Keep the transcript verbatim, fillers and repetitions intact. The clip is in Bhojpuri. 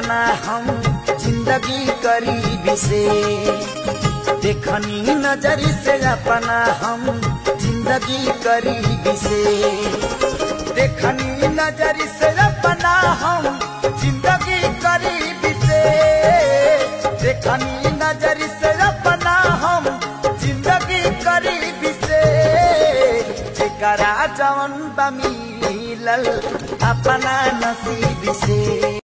अपना हम जिंदगी करीबी से, देखनी नजरी से अपना हम जिंदगी करीबी से, देखनी नजरी से अपना हम जिंदगी करीबी से, देखनी नजरी से अपना हम जिंदगी करीबी से, जेकरा जवन बा मिलल अपना नसीब से।